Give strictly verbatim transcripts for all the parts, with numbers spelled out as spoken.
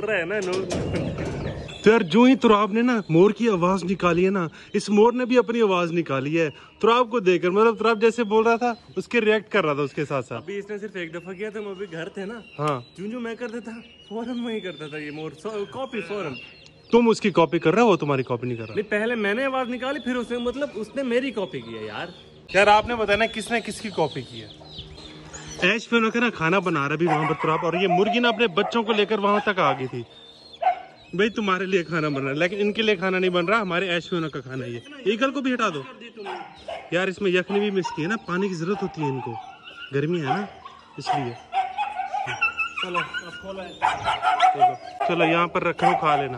रहा है ना तो यार जो ही तुराब ने ना मोर की आवाज निकाली है ना, इस मोर ने भी अपनी आवाज निकाली है तुराब को देखकर। मतलब तुराब जैसे बोल रहा था उसके रिएक्ट कर रहा था उसके साथ साथ। अभी इसने सिर्फ एक दफा किया था, हम अभी घर थे ना, हाँ जो जो मैं करता था फौरन वही करता था ये मोर, कॉपी फौरन। तुम उसकी कॉपी कर रहे हो, वो तुम्हारी कॉपी नहीं कर रहा। नहीं, पहले मैंने आवाज निकाली, फिर उसने मतलब उसने मेरी कॉपी की है यार। यार आपने बताया ना किसने किसकी कॉपी की है। ऐश फिर ना खाना बना रहा भी वहां पर तुराब, और ये मुर्गी ना अपने बच्चों को लेकर वहां तक आ गई थी। भाई तुम्हारे लिए खाना बन रहा है, लेकिन इनके लिए खाना नहीं बन रहा, हमारे ऐश फिर का खाना है ये। ईगल को भी हटा दो यार, इसमें यखनी भी मिक्स की है ना, पानी की जरूरत होती है इनको, गर्मी है ना इसलिए। चलो चलो चलो यहाँ पर रखो, खा लेना।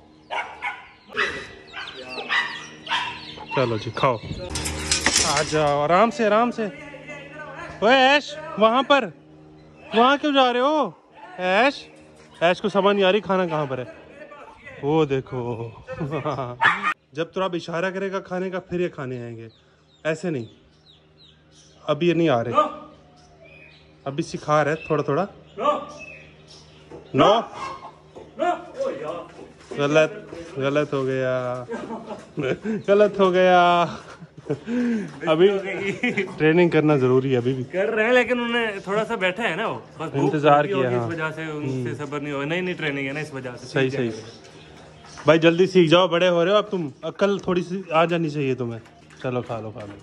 चलो जी खाओ, आ जाओ आराम से आराम से। ओए ऐश वहां पर, वहां क्यों जा रहे हो ऐश? ऐश को समझ नहीं आ रही खाना कहाँ पर है। वो देखो जब तो आप इशारा करेगा खाने का फिर ये खाने आएंगे, ऐसे नहीं। अभी ये नहीं आ रहे, अभी सिखा रहे थोड़ा थोड़ा। नो गलत गलत हो गया गलत हो गया। अभी ट्रेनिंग करना जरूरी है, अभी भी कर रहे हैं, लेकिन उन्हें थोड़ा सा बैठा है ना, वो बस इंतजार किया, इस वजह से उनसे सब्र नहीं हो। नहीं नहीं ट्रेनिंग है ना, इस वजह से। सही सही भाई, जल्दी सीख जाओ, बड़े हो रहे हो अब तुम, अक्ल थोड़ी सी आ जानी चाहिए तुम्हें। चलो खा लो खा लो।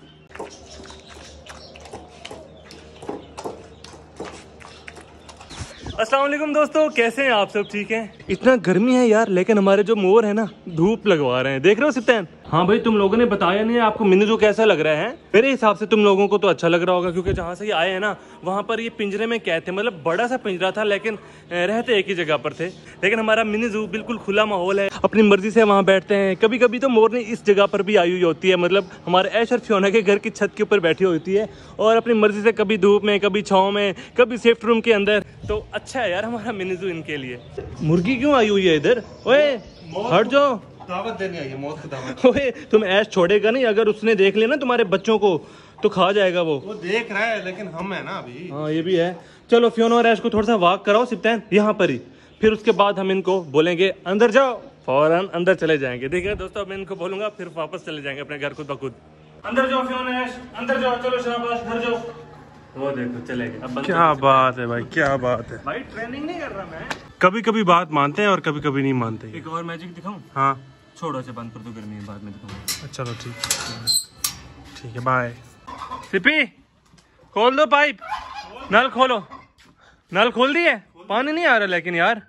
अस्सलाम वालेकुम दोस्तों, कैसे हैं आप सब? ठीक हैं? इतना गर्मी है यार, लेकिन हमारे जो मोर है ना धूप लगवा रहे हैं, देख रहे हो सिप्तैन? हाँ भाई, तुम लोगों ने बताया नहीं आपको मिनी जू कैसा लग रहा है। मेरे हिसाब से तुम लोगों को तो अच्छा लग रहा होगा, क्योंकि जहाँ से ये आए हैं ना वहाँ पर ये पिंजरे में कैद थे। मतलब बड़ा सा पिंजरा था, लेकिन रहते एक ही जगह पर थे। लेकिन हमारा मिनी जू बिल्कुल खुला माहौल है, अपनी मर्जी से वहाँ बैठते हैं। कभी कभी तो मोरनी इस जगह पर भी आई हुई होती है, मतलब हमारे ऐश और फियोना के घर की छत के ऊपर बैठी होती है, और अपनी मर्जी से कभी धूप में, कभी छाँव में, कभी सेफ्ट रूम के अंदर। तो अच्छा है यार हमारा मिनी जू इनके लिए। मुर्गी क्यों आई हुई है इधर? ओए हट जाओ, दावत देने आई है, मौत की दावत। ओए तुम ऐश छोड़ेगा नहीं, अगर उसने देख लिया ना तुम्हारे बच्चों को तो खा जाएगा वो। वो देख रहा है, लेकिन हम है ना अभी। हाँ ये भी है। चलो फियोना और ऐश को थोड़ा सा वॉक कराओ सिप्तैन यहाँ पर ही, फिर उसके बाद हम इनको बोलेंगे अंदर जाओ, फौरन अंदर चले जाएंगे। ठीक है दोस्तों, मैं इनको बोलूंगा फिर वापस चले जाएंगे अपने घर खुद ब खुद। अंदर जाओ फियोना ऐश, अंदर जाओ, चलो शाबाश, घर जाओ। वो देखो चले गए। अब क्या बात है भाई, क्या बात है भाई, ट्रेनिंग नहीं कर रहा मैं। कभी कभी बात मानते हैं और कभी कभी नहीं मानते। एक और मैजिक दिखाऊं? हाँ छोड़ो से बंद कर दो, गर्मी बाद में दिखाऊंगा। चलो ठीक ठीक है, बाय। सिपी खोल दो पाइप, नल खोलो, नल खोल दिए, पानी नहीं आ रहा लेकिन यार।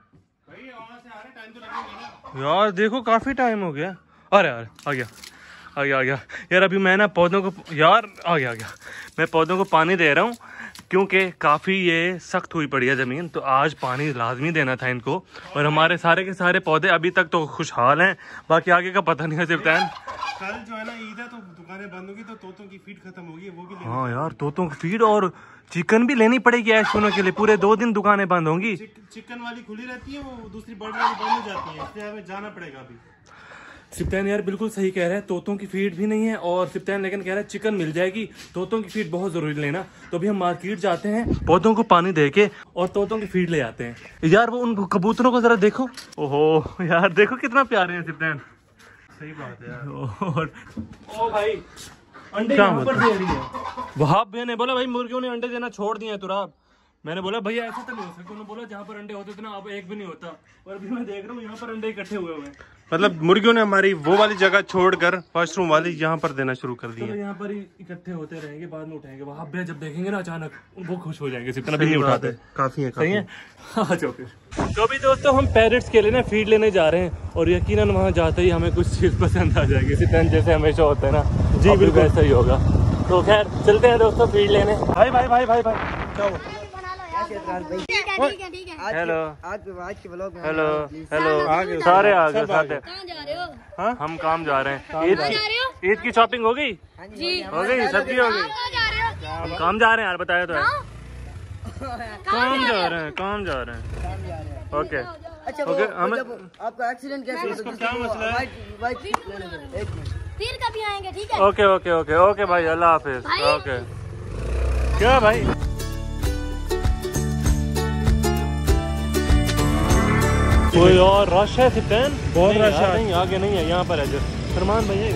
यार देखो काफी टाइम हो गया। अरे यार आ गया आ गया आ गया यार। अभी मैं ना पौधों को, यार आ गया आ गया मैं पौधों को पानी दे रहा हूँ, क्योंकि काफ़ी ये सख्त हुई पड़ी है ज़मीन, तो आज पानी लाजमी देना था इनको। और हमारे सारे के सारे पौधे अभी तक तो खुशहाल हैं, बाकी आगे का पता नहीं है सिप्तैन। कल जो है ना ईद है, तो दुकानें बंद होगी, तो तोतों की फीड खत्म होगी, वो भी। हाँ यार, तोतों की फीड और चिकन भी लेनी पड़ेगी ऐशों के लिए, पूरे दो दिन दुकानें बंद होंगी। चिकन वाली खुली रहती है, वो दूसरी बर्ड वाली बंद हो जाती है, इसलिए हमें जाना पड़ेगा अभी। सिप्तैन यार बिल्कुल सही कह रहा है, तोतों की फीड भी नहीं है, और सिप्तैन लेकिन कह रहा है चिकन मिल जाएगी, तोतों की फीड बहुत जरूरी लेना। तो अभी हम मार्केट जाते हैं, पौधों को पानी दे के और तोतों की फीड ले आते हैं। यार वो उन कबूतरों को जरा देखो, ओहो यार देखो कितना प्यारे हैं सिप्तैन। सही बात है यार। और ओ भाई अंडे यहाँ पर दे रही है। वहाब भैया ने बोला भाई मुर्गियों ने अंडे देना छोड़ दिए हैं तुराब। मैंने बोला भैया ऐसा तो नहीं हो सकता। उन्होंने बोला जहाँ पर अंडे होते थे ना अब एक भी नहीं होता, और अभी मैं देख रहा हूँ यहाँ पर अंडे इकट्ठे हुए हुए हैं। मतलब मुर्गियों ने हमारी वो वाली जगह छोड़कर फर्स्ट रूम वाली यहाँ पर देना शुरू कर दिया। तो यहाँ पर ही इकट्ठे होते रहेंगे, बाद में उठाएंगे। वहां भैया जब देखेंगे ना अचानक वो खुश हो जाएंगे, सिर्फ नहीं उठाते। काफी है, सही है। हाँ चलो फिर तो अभी दोस्तों हम पैरेट्स के लिए ना फीड लेने जा रहे हैं, और यकीनन वहाँ जाते ही हमें कुछ चीज पसंद आ जाएगी, सिर्फ जैसे हमेशा होता है ना। जी बिल्कुल ऐसा ही होगा। तो खैर चलते हैं दोस्तों फीड लेने। भाई भाई भाई भाई भाई क्या हुआ? हेलो आज आज के ब्लॉग में हेलो हेलो सारे आ गए साथ। कहाँ जा रहे हो? हाँ हम काम जा रहे हैं। ईद की ईद की शॉपिंग हो गई? जी हो गई, सब्जी हो गई। कहाँ जा रहे हो? हम काम जा रहे हैं यार, बताया तो है। काम जा रहे हैं काम जा रहे हैं ओके अच्छा ओके। हमें आपका एक्सीडेंट कैसे? इसको क्या मसला है? फिर कभी आएंगे, ठीक है? ओके ओके ओके ओके भाई, अल्लाह हाफिज। ओके क्या भाई? कोई और रश है सिप्तान? बहुत नहीं रश यार, है। नहीं आगे नहीं है, यहाँ पर है जो फरमान भैया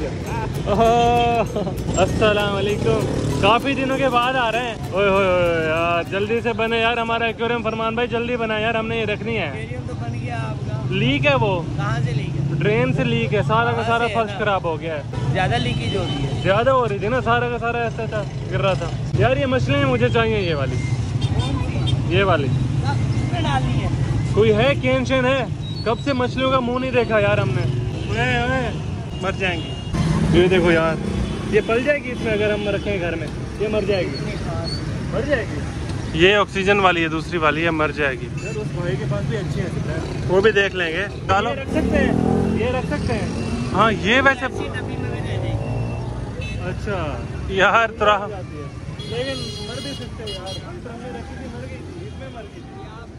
क्या। अस्सलाम वालेकुम, काफी दिनों के बाद आ रहे हैं। ओए होए होए यार, जल्दी से बने यार हमारा एक्वेरियम। फरमान भाई जल्दी बना यार, हमने ये रखनी है। तो बन गया आपका। लीक है वो, कहाँ से लीक है? ड्रेन से लीक है, सारा का सारा से है फर्श ना? खराब हो गया है। ज्यादा लीकेज हो रही है। ज्यादा हो रही थी ना, सारा का सारा ऐसा था, गिर रहा था यार। ये मछलियाँ मुझे चाहिए, ये वाली, ये वाली किसमें डालनी है? कोई है, केन शेन है? कब से मछलियों का मुंह नहीं देखा यार हमने। ओए ओए मर जाएंगी। ये देखो यार, ये पल जाएगी इसमें अगर हम रखें घर में, ये मर जाएगी, मर जाएगी। ये ऑक्सीजन वाली है, दूसरी वाली है, मर जाएगी। यार उस भाई के पास भी अच्छी है, वो भी देख लेंगे। डालो। ये रख सकते हैं, ये रख सकते हैं। हाँ ये वैसे डब्बी में भी दे देंगे। अच्छा यार थोड़ा जाती है, लेकिन मर भी सकते हैं यार। हम तो हमने रखी थी, मर गई थी, इसमें मर गई थी।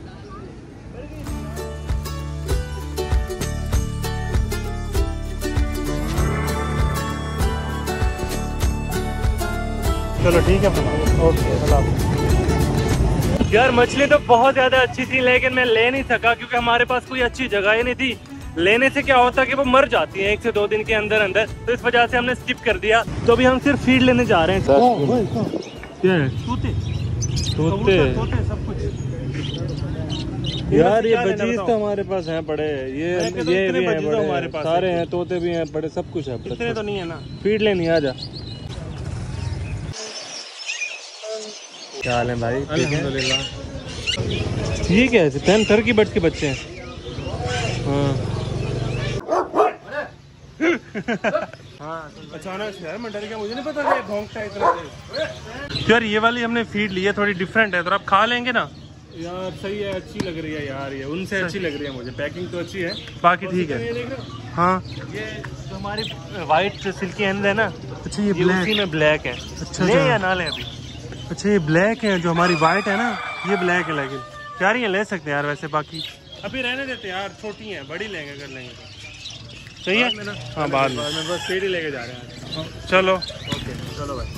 चलो ठीक है, ओके अल्लाह। यार मछली तो बहुत ज्यादा अच्छी थी, लेकिन मैं ले नहीं सका क्योंकि हमारे पास कोई अच्छी जगह ही नहीं थी। लेने से क्या होता है कि वो मर जाती है एक से दो दिन के अंदर अंदर, तो इस वजह से हमने स्किप कर दिया। तो अभी हम सिर्फ फीड लेने जा रहे हैं। क्या है? तोते तोते तोते सब कुछ। यार ये क्या लेना बचीज बताओ? तो हमारे पास हैं बड़े, ये मैं कहता हूँ ये इतने भी हैं बचीज तो बड़े, हमारे पास सारे हैं। हैं, तोते भी हैं बड़े, सब कुछ है। इतने तो नहीं है ना। फीड लेनी आ जा। क्या हाल है भाई? ठीक है। अल्हम्दुलिल्लाह। ये क्या है? टेन थर की बट के बच्चे हैं। हाँ हाँ अचानक से यार मैं डर गया, मुझे नहीं पता था ये भौंकता है इतना तेज। यार ये वाली हमने फीड ली है, थोड़ी डिफरेंट है, तो आप खा लेंगे ना? यार सही है, अच्छी लग रही है यार, ये उनसे अच्छी लग रही है मुझे। पैकिंग तो अच्छी है, बाकी ठीक है। ये देख रहे हो? हाँ ये जो हमारी वाइट सिल्की एंड है ना, अच्छा ये ये ब्लैक। उसी में ब्लैक है। अच्छा, ले अच्छा। या ना ले अभी? अच्छा ये ब्लैक है, जो हमारी वाइट है ना ये ब्लैक है, लेकिन यार ये ले सकते हैं यार वैसे। बाकी अभी रहने देते हैं यार, छोटी हैं, बड़ी लेंगे कर लेंगे तो। सही है हाँ बाद में। मैं बस फीड ही लेके जा रहे हैं। चलो ओके चलो भाई।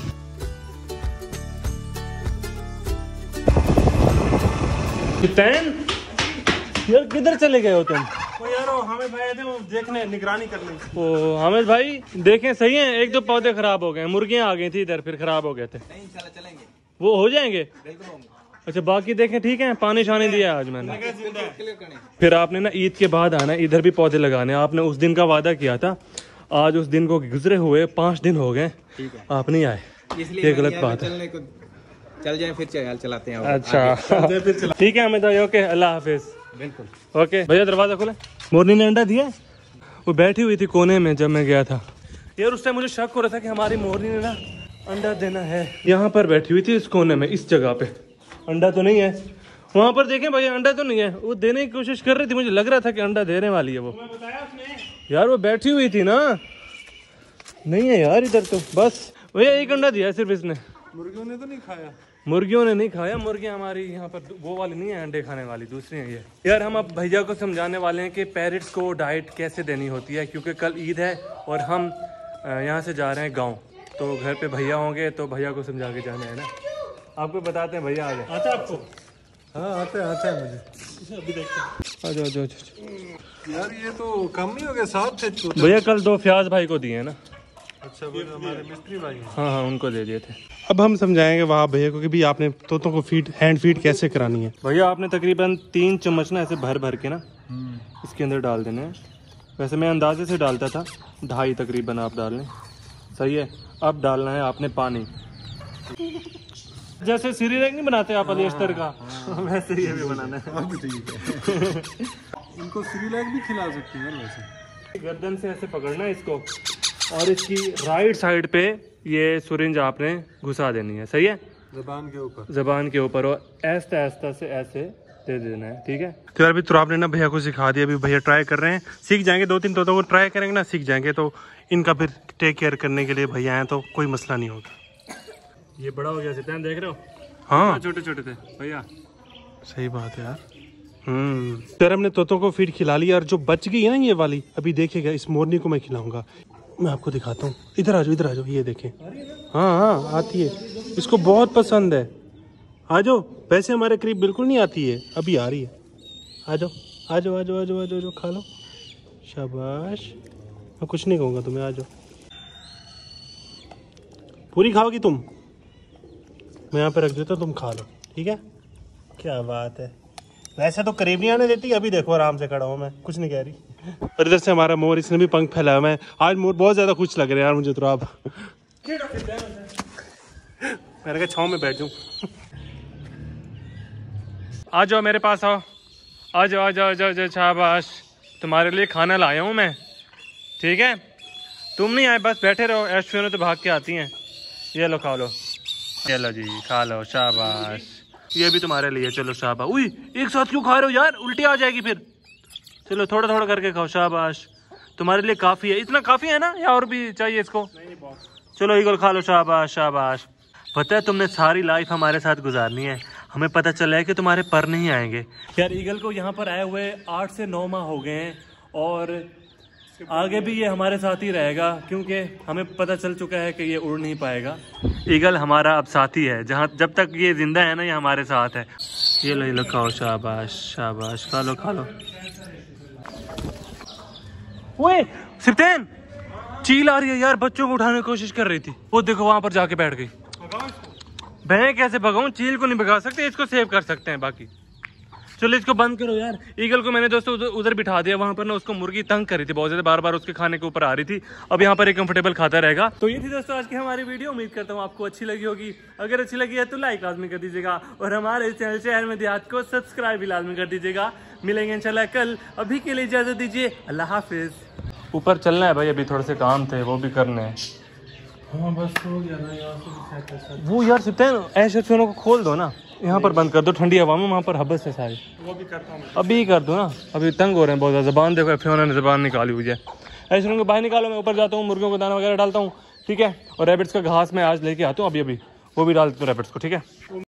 कितन यार किधर चले गए हो तुम? वो यार वो हमें भाई थे, वो देखने निगरानी करने। ओ हामिद भाई देखें, सही है, एक दो पौधे खराब हो गए, मुर्गियां आ गई थी इधर, फिर खराब हो गए थे। नहीं चला चलेंगे। वो हो जाएंगे? बिल्कुल होंगे। अच्छा बाकी देखें, ठीक है। पानी शानी दिया आज मैंने। क्लियर करें। फिर आपने ना ईद के बाद आना, इधर भी पौधे लगाने। आपने उस दिन का वादा किया था, आज उस दिन को गुजरे हुए पाँच दिन हो गए, ठीक है। आप नहीं आए, इसलिए ये गलत बात है। चलने को चल जाए फिर चल चलाते हैं। अच्छा ठीक है हमें तो ओके, अल्लाह हाफिज। बिल्कुल। ओके भैया दरवाजा खोले। मोरनी ने अंडा दिया, वो बैठी हुई थी कोने में जब मैं गया था। यार उस टाइम मुझे शक हो रहा था कि हमारी मोरनी ने ना अंडा देना है। यहाँ पर बैठी हुई थी इस कोने में, इस जगह पे। अंडा तो नहीं है वहाँ पर, देखें भैया अंडा तो नहीं है। वो देने की कोशिश कर रही थी, मुझे लग रहा था कि अंडा देने वाली है वो। यार वो बैठी हुई थी ना, नहीं है यार इधर तो। बस भैया एक अंडा दिया है सिर्फ इसने। मुर्गियों ने तो नहीं खाया? मुर्गियों ने नहीं खाया। मुर्गियां हमारी यहाँ पर वो वाली नहीं है, अंडे खाने वाली, दूसरी है ये। यार हम अब भैया को समझाने वाले हैं कि पैरेट्स को डाइट कैसे देनी होती है, क्योंकि कल ईद है और हम यहाँ से जा रहे हैं गांव, तो घर पे भैया होंगे तो भैया को समझा के जाना है ना। आपको बताते हैं भैया आ गए। आता है आपको? हाँ आता है, आता है मुझे। अभी देखते हैं। आ जाओ, जाओ, जाओ। यार ये तो कम नहीं हो गया, साथ थे तो। भैया कल दो फ्याज भाई को दिए ना। अच्छा वो हमारे मिस्त्री भाई हैं। हाँ हाँ उनको दे दिए थे। अब हम समझाएंगे वहाँ भैया को कि भी आपने तोतों को फीड हैंड फीड कैसे करानी है। भैया आपने तकरीबन तीन चम्मच ना ऐसे भर भर के ना इसके अंदर डाल देने हैं। वैसे मैं अंदाजे से डालता था, ढाई तकरीबन आप डाल लें, सही है। अब डालना है आपने पानी, जैसे सीरी रैक नहीं बनाते आप अलियस्टर का, वैसे ये भी बनाना है। इनको सिरिलैक भी खिला सकते हैं वैसे। गर्दन से ऐसे पकड़ना है इसको, और इसकी राइट साइड पे ये सुरिंज आपने घुसा देनी है, सही है, जबान के ऊपर, जबान के ऊपर, और ऐसा ऐसा से ऐसे दे देना है, ठीक है। तो यार अभी तो आपने ना भैया को सिखा दिया, अभी भैया ट्राई कर रहे हैं, सीख जाएंगे। दो तीन तोतों को ट्राई करेंगे ना, सीख जाएंगे, तो इनका फिर टेक केयर करने के लिए भैया हैं, तो कोई मसला नहीं होगा। ये बड़ा हो गया सितान, देख रहे हो? हाँ छोटे छोटे थे भैया। सही बात है यार। हम्म यार हमने तोतों को फीड खिला लिया, और जो बच गई है ना ये वाली, अभी देखिएगा इस मोरनी को मैं खिलाऊंगा। मैं आपको दिखाता हूँ, इधर आ जाओ, इधर आ जाओ, ये देखें। हाँ हाँ आती है, इसको बहुत पसंद है। आ जाओ, वैसे हमारे करीब बिल्कुल नहीं आती है, अभी आ रही है, आ जाओ। आ जाओ आ जाओ आ जाओ आ जाओ, खा लो। शाबाश, मैं कुछ नहीं कहूँगा तुम्हें, आ जाओ। पूरी खाओगी तुम? मैं यहाँ पे रख देता हूँ, तुम खा लो, ठीक है? क्या बात है। वैसे तो करीब नहीं आने देती, अभी देखो आराम से खड़ा हूँ मैं, कुछ नहीं कह रही। और इधर से हमारा मोर, इसने भी पंख फैलाया हुआ है। आज मोर बहुत ज्यादा खुश लग रहे हैं यार मुझे तो। आप मैंने कहा छाँव में बैठ जाऊँ। आ जाओ मेरे पास, आओ आ जाओ आ जाओ आ जाओ जाओ। शाबाश, तुम्हारे लिए खाना लाया हूँ मैं, ठीक है? तुम नहीं आए, बस बैठे रहो। ऐश्वर्या तो भाग के आती हैं। ये लो खा लो, ये लो जी खा लो। शाबाश, ये भी तुम्हारे लिए। चलो शाबाश। उई, एक साथ क्यों खा रहे हो यार, उल्टी आ जाएगी फिर। चलो थोड़ा थोड़ा करके खाओ। शाबाश, तुम्हारे लिए काफ़ी है। इतना काफ़ी है ना, या और भी चाहिए इसको? चलो ईगल खा लो। शाबाश शाबाश। पता है तुमने सारी लाइफ हमारे साथ गुजारनी है, हमें पता चला है कि तुम्हारे पर नहीं आएंगे। यार ईगल को यहाँ पर आए हुए आठ से नौ माह हो गए हैं, और आगे भी ये हमारे साथ ही रहेगा, क्योंकि हमें पता चल चुका है कि ये उड़ नहीं पाएगा। ईगल हमारा अब साथी है, जहाँ जब तक ये जिंदा है ना, ये हमारे साथ है। ये लो ये लो खाओ। शाबाश शाबाश, खा लो खा लो। ओए सिप्तेन, चील आ रही है यार, बच्चों को उठाने की कोशिश कर रही थी। वो देखो वहां पर जाके बैठ गई। मैं कैसे भगाऊं? चील को नहीं भगा सकते, इसको सेव कर सकते हैं बाकी। चलो इसको बंद करो यार। ईगल को मैंने दोस्तों उधर, उधर बिठा दिया। वहां पर ना उसको मुर्गी तंग कर रही थी बहुत ज्यादा, बार बार उसके खाने के ऊपर आ रही थी। अब यहाँ पर एक कंफर्टेबल खाता रहेगा। तो ये थी दोस्तों आज की हमारी वीडियो। उम्मीद करता हूँ आपको अच्छी लगी होगी। अगर अच्छी लगी है तो लाइक लाजमी कर दीजिएगा, और हमारे चैनल शहर में देहात को सब्सक्राइब भी लाजमी कर दीजिएगा। मिलेंगे इंशाल्लाह कल। अभी के लिए इजाजत दीजिए, अल्लाह हाफिज। ऊपर चलना है भाई, अभी थोड़े से काम थे वो भी करने हैं। हाँ बस हो गया ना यहाँ से। वो यार सिप्तेन, ऐसे को खोल दो ना, यहाँ पर बंद कर दो ठंडी हवा में, वहाँ पर हबस है सारी। वो भी करता हूँ, अभी कर दो ना, अभी तंग हो रहे हैं बहुत ज़्यादा। जबान देखो, फिर ने जबान निकाली हुई है। ऐसे उनको बाहर निकालो, मैं ऊपर जाता हूँ, मुर्गियों को दाना वगैरह डालता हूँ, ठीक है? और रैबिट्स का घास मैं आज लेके आता हूँ अभी अभी, वो भी डाल देता हूँ रैबिट्स को, ठीक है?